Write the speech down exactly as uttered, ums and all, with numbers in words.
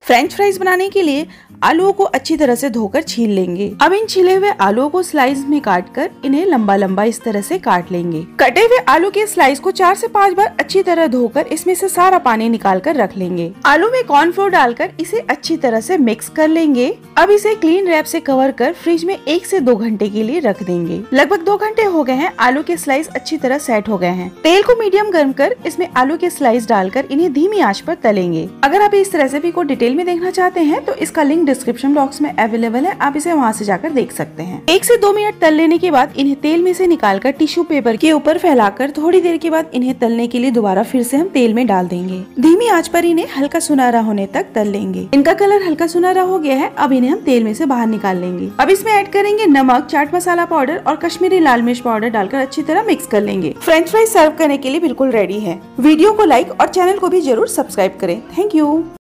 French fries बनाने के लिए आलूओं को अच्छी तरह से धोकर छील लेंगे। अब इन छिले हुए आलूओं को स्लाइस में काटकर इन्हें लंबा लंबा इस तरह से काट लेंगे। कटे हुए आलू के स्लाइस को चार से पाँच बार अच्छी तरह धोकर इसमें से सारा पानी निकाल कर रख लेंगे। आलू में कॉर्नफ्लोर डालकर इसे अच्छी तरह से मिक्स कर लेंगे। अब इसे क्लीन रैप से कवर कर फ्रिज में एक से दो घंटे के लिए रख देंगे। लगभग दो घंटे हो गए हैं, आलू के स्लाइस अच्छी तरह सेट हो गए हैं। तेल को मीडियम गर्म कर इसमें आलू के स्लाइस डालकर इन्हें धीमी आंच पर तलेंगे। अगर आप इस रेसिपी को डिटेल में देखना चाहते हैं तो इसका लिंक डिस्क्रिप्शन बॉक्स में अवेलेबल है, आप इसे वहां से जाकर देख सकते हैं। एक से दो मिनट तल लेने के बाद इन्हें तेल में से निकालकर टिश्यू पेपर के ऊपर फैलाकर थोड़ी देर के बाद इन्हें तलने के लिए दोबारा फिर से हम तेल में डाल देंगे। धीमी आंच पर इन्हें हल्का सुनहरा होने तक तल लेंगे। इनका कलर हल्का सुनहरा हो गया है, अब इन्हें हम तेल में से बाहर निकाल लेंगे। अब इसमें ऐड करेंगे नमक, चाट मसाला पाउडर और कश्मीरी लाल मिर्च पाउडर डालकर अच्छी तरह मिक्स कर लेंगे। फ्रेंच फ्राइज सर्व करने के लिए बिल्कुल रेडी है। वीडियो को लाइक और चैनल को भी जरूर सब्सक्राइब करें। Thank you.